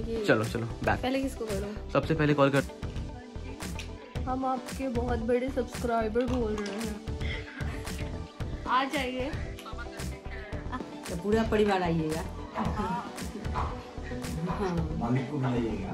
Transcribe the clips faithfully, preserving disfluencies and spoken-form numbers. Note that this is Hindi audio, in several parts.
कि चलो चलो बैक। पहले किसको करूं? सबसे पहले कॉल कर। हम आपके बहुत बड़े सब्सक्राइबर बोल रहे हैं, आ जाइए। तो पूरा परिवार आइएगा। मालिक को बुलाइएगा।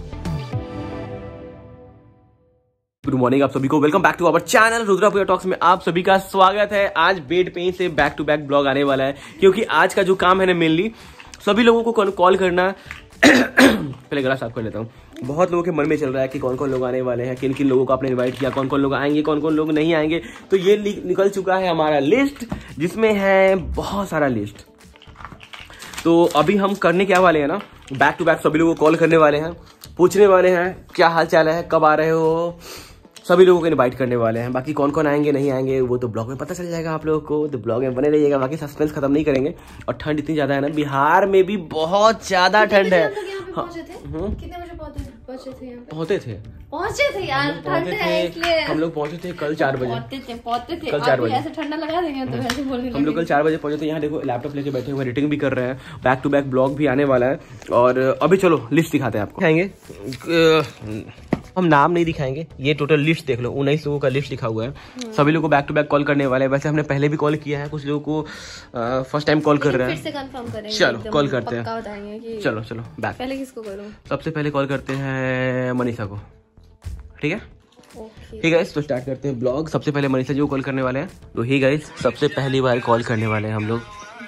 गुड मॉर्निंग आप सभी को, welcome back to our channel Rudrapura talks में आप सभी का स्वागत है। आज बेड पेन से बैक टू बैक ब्लॉग आने वाला है, क्योंकि आज का जो काम है ना मेनली सभी लोगों को कॉल करना। पहले गला साफ कर लेता हूँ। बहुत लोगों के मन में चल रहा है कि कौन कौन लोग आने वाले हैं, किन किन लोगों को आपने इनवाइट किया, कौन कौन लोग आएंगे, कौन कौन लोग नहीं आएंगे। तो ये निकल चुका है हमारा लिस्ट, जिसमें है बहुत सारा लिस्ट। तो अभी हम करने क्या वाले हैं ना, बैक टू बैक सभी लोगों को कॉल करने वाले हैं, पूछने वाले हैं क्या हाल चाल है, कब आ रहे हो, सभी लोगों को इनवाइट करने वाले हैं। बाकी कौन कौन आएंगे नहीं आएंगे वो तो ब्लॉग में पता चल जाएगा आप लोगों को, तो ब्लॉग में बने रहिएगा। बाकी सस्पेंस खत्म नहीं करेंगे। और ठंड इतनी ज्यादा है ना, बिहार में भी बहुत ज्यादा ठंड है। पहुंचे थे? कितने बजे पहुंचे थे? यहाँ पे पहुंचे थे पहुंचे थे यार, ठंड है इसलिए हम लोग पहुंचे थे कल चार बजे। पहुंचे थे पहुंचे थे कल चार बजे। ऐसे ठंडा लगा देंगे तो वैसे बोलने हम लोग कल चार बजे पहुंचे थे। यहाँ देखो लैपटॉप लेके बैठे हुए एडिटिंग भी कर रहे हैं, बैक टू बैक ब्लॉग भी आने वाला है। और अभी चलो लिस्ट दिखाते हैं आपको। दिखाएंगे, हम नाम नहीं दिखाएंगे, ये टोटल लिस्ट देख लो, उन्नीस लोगों का लिस्ट लिखा हुआ है। सभी लोगों को बैक टू बैक कॉल करने वाले हैं। वैसे हमने पहले भी कॉल किया है, कुछ लोगों को फर्स्ट टाइम कॉल कर रहे हैं। फिर से कंफर्म करेंगे, चलो कॉल करते हैं, बताएंगे कि चलो चलो बैक। पहले किसको करूं? सबसे पहले कॉल करते हैं मनीषा को, ठीक है? ओके ठीक है, तो स्टार्ट करते हैं ब्लॉग। सबसे पहले मनीषा जी को कॉल करने वाले हैं। तो ही गाइस सबसे पहली बार कॉल करने वाले हैं हम लोग।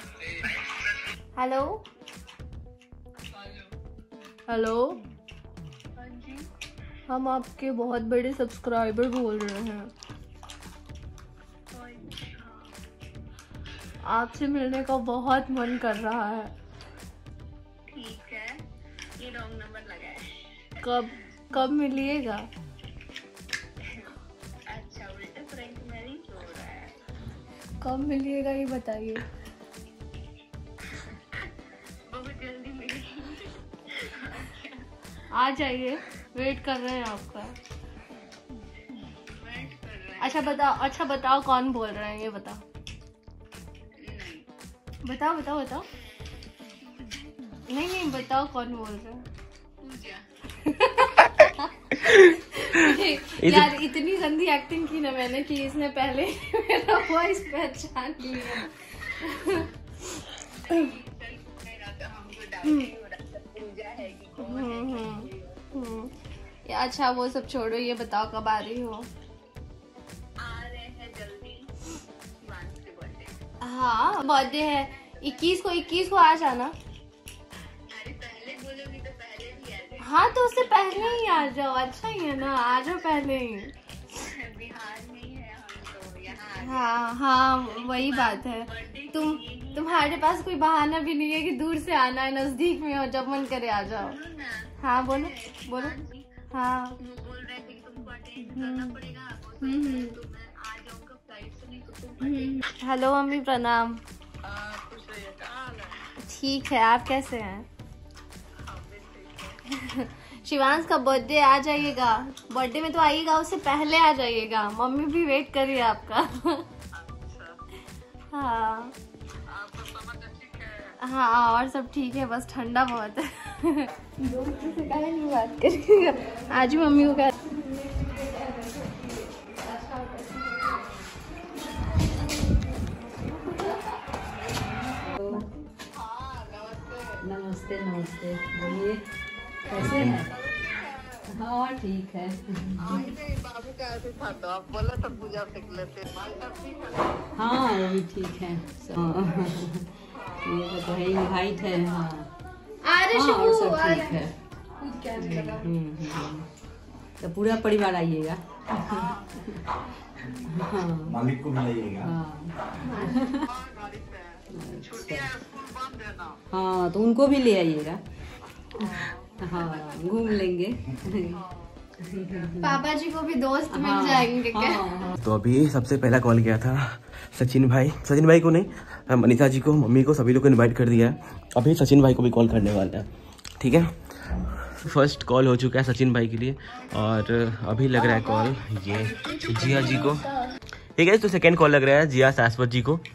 हेलो हेलो, हम आपके बहुत बड़े सब्सक्राइबर बोल रहे हैं, आपसे मिलने का बहुत मन कर रहा है। ठीक है, ये रॉन्ग नंबर लगा है। कब कब मिलिएगा? अच्छा, उल्टा फ्रैंक मैरिज हो रहा है। कब मिलिएगा ये बताइए। बहुत जल्दी मिलेंगे। आ जाइए, वेट कर रहे हैं आपका। वेट कर रहे हैं। अच्छा बताओ, अच्छा बताओ कौन बोल रहे हैं ये बताओ। नहीं, बताओ बताओ बताओ। नहीं नहीं बताओ कौन बोल रहे हैं। पूजा। यार इतनी गंदी एक्टिंग की ना मैंने कि इसने पहले मेरा वॉइस पहचान लिया। पूजा है कि कौन हम्म, है? हम्म, हम्म। या अच्छा वो सब छोड़ो, ये बताओ कब आ रही हो? आ रहे हैं जल्दी, मानस के बर्थडे। हाँ बर्थडे है इक्कीस को, इक्कीस को आ जाना। अरे पहले बोलोगी तो पहले भी आ जाए। हाँ तो उससे पहले ही आ जाओ, अच्छा ही है ना, आ जाओ पहले ही। बिहार में ही है हम तो, यहाँ हाँ हाँ वही बात है। तुम तुम्हारे पास कोई बहाना भी नहीं है कि दूर से आना है, नजदीक में हो, जब मन करे आ जाओ। हाँ बोलो बोलो। हाँ बोल रहे थे कि तुमको अटेंड करना पड़ेगा, तो मैं आ जाऊंगा फ्लाइट से, नहीं तो तुम अटेंड। हेलो मम्मी प्रणाम। खुश रहिए। कहाँ हाल है? ठीक है, आप कैसे हैं? शिवांश का बर्थडे आ जाइएगा, बर्थडे में तो आइएगा, उससे पहले आ जाइएगा, मम्मी भी वेट कर रही है आपका। हाँ हाँ और सब ठीक है, बस ठंडा बहुत है। दो मिनट से काहे नहीं बात करिएगा, आज भी मम्मी को कह। नमस्ते नमस्ते, बोलिए कैसे हैं? हाँ ठीक है। बाबू का ऐसे था तो आप बोला तो पूजा देख लेते। हाँ वो भी ठीक है। हाँ, ये तो है ही, वाइट है। हाँ अरे हाँ, और सब शुभ ठीक है। हम्म, हम्म। तो पूरा परिवार आइएगा। हाँ मालिक को बुलाइएगा। हाँ तो उनको भी ले आइएगा। हाँ घूम लेंगे। पापा जी को भी दोस्त मिल हाँ, जाएंगे क्या? हाँ, तो अभी सबसे पहला कॉल किया था सचिन भाई, सचिन भाई को नहीं, मनीषा जी को, मम्मी को, सभी लोग को इनवाइट कर दिया है। अभी सचिन भाई को भी कॉल करने वाले हैं, ठीक है? फर्स्ट कॉल हो चुका है सचिन भाई के लिए, और अभी लग रहा है कॉल ये जिया जी को, ठीक है? तो सेकेंड कॉल लग रहा है जिया शाश्वत जी को।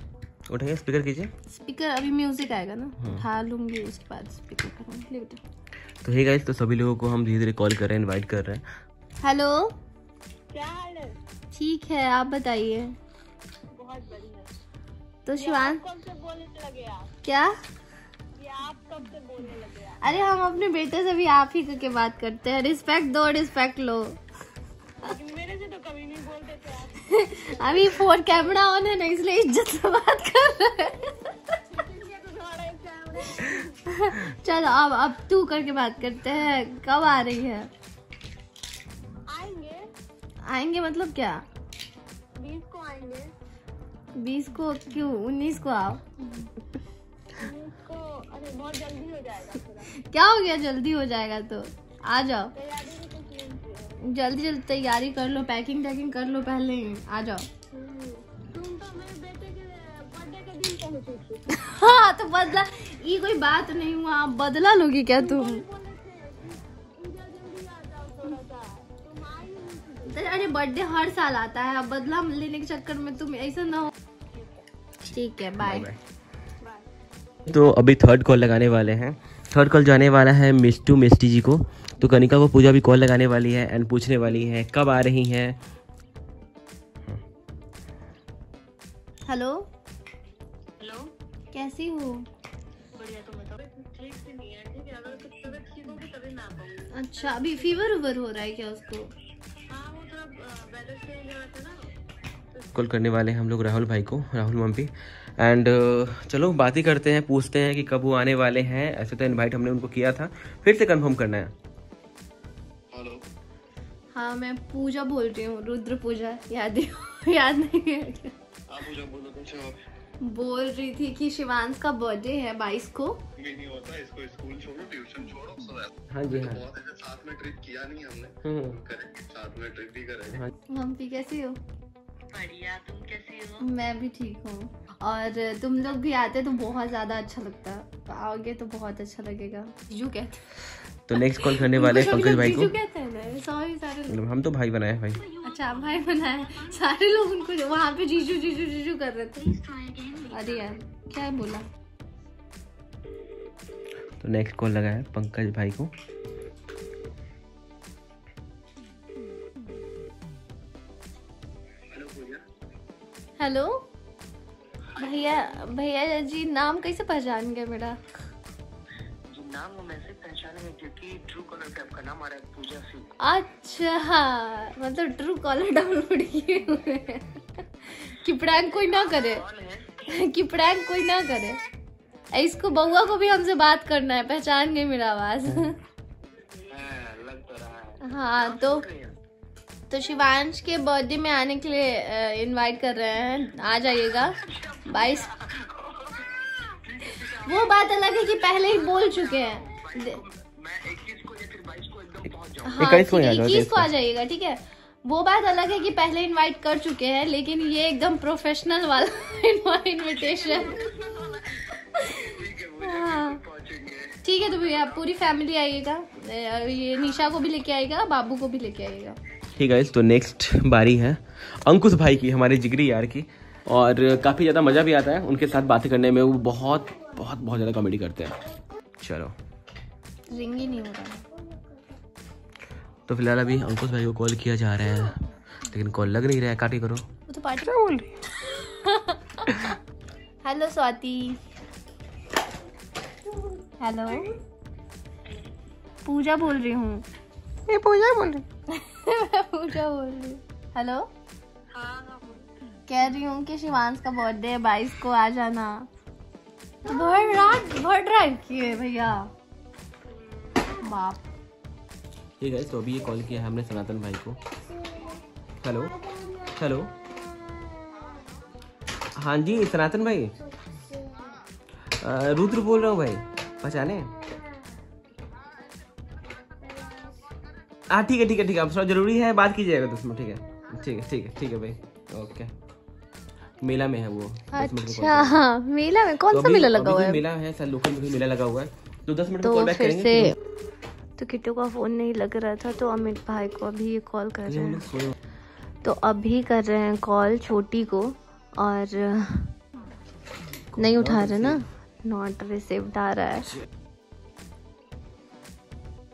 उठाइए, स्पीकर कीजिए। स्पीकर अभी म्यूजिक आएगा ना, उठा लूंगी उसके बाद स्पीकर करूंगी। तो हे गाइस, तो सभी लोगों को हम धीरे धीरे कॉल कर रहे हैं, इनवाइट कर रहे हैं। हेलो, क्या हाल है? ठीक है, आप बताइए। बहुत बढ़िया। तो शिवान कब से बोलने लगे आप? क्या? ये आप कब से बोलने लगे आप? अरे हम अपने बेटे से भी आप ही करके बात करते हैं। रिस्पेक्ट दो, रिस्पेक्ट लो। लेकिन मेरे से तो कभी नहीं बोलते थे आप। अभी फोन कैमरा ऑन है ना, इसलिए इज्जत से बात कर रहे हैं। चलो अब अब तू करके बात करते हैं। कब आ रही है? आएंगे आएंगे मतलब क्या? बीस को आएंगे। बीस को क्यों? उन्नीस को आओ। बीस को अरे बहुत जल्दी हो जाएगा पूरा। क्या हो गया? जल्दी हो जाएगा तो आ जाओ। तैयारी भी कुछ नहीं की है। जल्दी जल्दी तैयारी कर लो, पैकिंग टैकिंग कर लो पहले ही। आ जाओ। तुम तो मेरे बेटे के बर्थडे के दिन पहुंची थी। हाँ तो बदला, ये कोई बात नहीं हुआ। आप बदला लोगी क्या तुम? बोले थे कि पूजा जल्दी आ जाओ थोड़ा सा। तुम आई नहीं थी। अरे बर्थडे हर साल आता है, अब बदला लेने के चक्कर में तुम ऐसा ना हो। ठीक है, बाय। तो अभी थर्ड कॉल लगाने वाले हैं। थर्ड कॉल जाने वाला है मिस्टू मिस्टी जी को। तो कनिका को पूजा भी कॉल लगाने वाली है एंड पूछने वाली है कब आ रही हैं। हेलो, हेलो, कैसी हो? बढ़िया। तुम बताओ। ठीक से नहीं है, ठीक है। अगर कुछ तबियत ठीक होगी तभी मैं आ पाऊंगी। अच्छा, अभी फीवर उवर हो रहा है क्या उसको? हाँ, वो थोड़ा वेदर चेंज हो रहा था ना। कॉल करने वाले हैं हम लोग राहुल भाई को, राहुल मम्पी। एंड चलो बात ही करते हैं, पूछते हैं कि कब वो आने वाले हैं। ऐसे तो इनवाइट हमने उनको किया था, फिर से कंफर्म करना है। हेलो, हाँ मैं पूजा बोल रही हूँ, रुद्र पूजा। याद याद नहीं है क्या? आप पूजा बोलो। कौन से आप? बोल रही थी कि शिवांश का बर्थडे है बाईस को। भी नहीं होता, इसको स्कूल छोड़ो, ट्यूशन छोड़ो, सब ऐसा। हाँ जी हाँ। बहुत ऐसे साथ में ट्रिप किया नहीं हमने। हम्म। करेंगे साथ में, ट्रिप भी करेंगे। हाँ। मम्मी कैसी हो? बढ़िया। तुम कैसी हो? मैं भी ठीक हूँ। और तुम लोग भी आते तो बहुत ज्यादा अच्छा लगता। आओगे तो बहुत अच्छा लगेगा। जीजू कहते तो नेक्स्ट कॉल करने वाले हैं पंकज भाई को। जीजू कहते हैं ना, सॉरी सारे लोग। हम तो भाई बनाए भाई। अच्छा भाई बनाए, सारे लोग उनको वहाँ पे जीजू जीजू जीजू कर रहे थे। अरे यार क्या बोला। तो नेक्स्ट कॉल लगा है पंकज भाई को। हेलो भैया, भैया जी नाम कैसे पहचान गए मेरा? नाम वो मैसेज पहचानेंगे क्योंकि ट्रू कलर पे आपका नाम आ रहा है, पूजा सिंह। अच्छा, मतलब ट्रू कॉलर डाउनलोड किए हुए हैं कि प्रैंक कोई ना करे, कि प्रैंक कोई ना करे। इसको बउआ को भी हमसे बात करना है, पहचान गए मेरा आवाज। लग तो रहा है। हाँ तो तो शिवांश के बर्थडे में आने के लिए इनवाइट कर रहे हैं, आ जाइएगा बाईस। वो बात अलग है कि पहले ही बोल चुके हैं। मैं इक्कीस को या फिर बाईस को एकदम पहुंच जाऊँ। हाँ इक्कीस को इक्कीस को आ जाइएगा, ठीक है। वो बात अलग है कि पहले इनवाइट कर चुके हैं, लेकिन ये एकदम प्रोफेशनल वाला इनविटेशन। हाँ ठीक है, तो भैया पूरी फैमिली आइएगा, ये निशा को भी लेके आइएगा, बाबू को भी लेके आइएगा। ठीक है, तो नेक्स्ट बारी है अंकुश भाई की, हमारे जिगरी यार की। और काफ़ी ज़्यादा मज़ा भी आता है उनके साथ बातें करने में। वो बहुत बहुत बहुत ज़्यादा कॉमेडी करते हैं। चलो, रिंग ही नहीं हो रहा। तो फिलहाल अभी अंकुश भाई को कॉल किया जा रहा है, लेकिन कॉल लग नहीं रहा है। काटी करो। वो तो पार्टी क्या बोल रही है? हेलो स्वाति। हेलो, पूजा बोल रही हूँ। ये पूजा बोल रही पूजा बोल रही हूँ। हेलो, कह रही हूँ कि शिवांश का बर्थडे है बाईस को, आ जाना। भर रात भर ड्राइव किए भैया, बाप। ठीक है, तो अभी ये कॉल किया है हमने सनातन भाई को। हेलो हेलो, हाँ जी सनातन भाई, अ, रुद्र बोल रहा हूँ भाई, पहचाने? हाँ ठीक है ठीक है ठीक है, अब थोड़ा जरूरी है, बात कीजिएगा दस मिनट। ठीक है ठीक है ठीक है ठीक है भाई, ओके। मेला में है वो। अच्छा हाँ, मेला में कौन सा मेला लगा हुआ है? मेला है सर, लोकल में भी मेला लगा हुआ है, तो दस मिनट में तो कॉल बैक फिर करेंगे। से तो किट्टू का फोन नहीं लग रहा था, तो अमित भाई को अभी ये कॉल कर रहे हैं। तो अभी कर रहे हैं कॉल छोटी को, और नहीं उठा रहे ना, नॉट रिसीव्ड आ रहा है।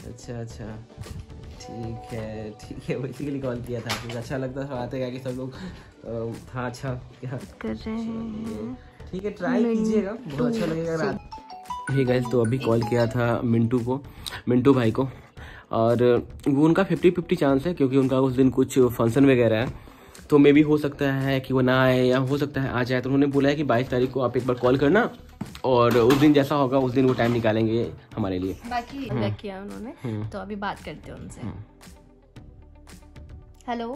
अच्छा अच्छा, ठीक है ठीक है, वैसे के लिए कॉल किया था। आपको अच्छा लगता था आते क्या कि सब लोग अ, हाँ अच्छा क्या कर रहे हैं। ठीक है, ट्राई कीजिएगा, बहुत अच्छा लगेगा रात। हे गाइस, तो अभी कॉल किया था मिंटू को, मिंटू भाई को, और वो उनका फिफ्टी फिफ्टी चांस है क्योंकि उनका उस दिन कुछ फंक्शन वगैरह है, तो मे भी हो सकता है कि वो ना आए या हो सकता है आ जाए। तो उन्होंने बोला है कि बाईस तारीख को आप एक बार कॉल करना और उस दिन जैसा होगा उस दिन वो टाइम निकालेंगे हमारे लिए। बाकी किया उन्होंने, तो अभी बात करते हैं उनसे। हेलो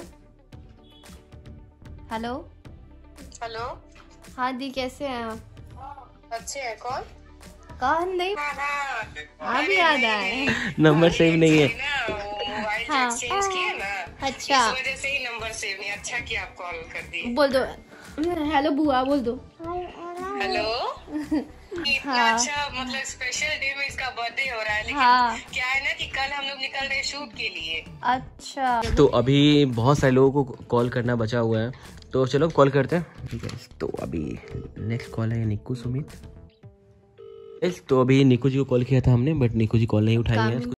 हेलो हेलो, हाँ दी, कैसे हैं आप? अच्छे है। कौन? कौन नहीं, आप भी याद आए। नंबर सेव नहीं है ना वो मोबाइल हाँ। एक्सचेंज किए ना, अच्छा, इस वजह से ही नंबर सेव नहीं। अच्छा कि आप कॉल कर दिए। बोल दो हेलो बुआ, बोल दो हेलो। इतना हाँ। अच्छा, मतलब स्पेशल डे में इसका बर्थडे हो रहा है, लेकिन हाँ। क्या है ना कि कल हम लोग निकल रहे शूट के लिए। अच्छा, तो अभी बहुत सारे लोगों को कॉल करना बचा हुआ है, तो चलो कॉल करते हैं। ठीक है, तो अभी नेक्स्ट कॉल है निक्कू सुमित। तो अभी निक्कू जी को कॉल किया था हमने, बट निक्कू जी कॉल नहीं उठाएंगे।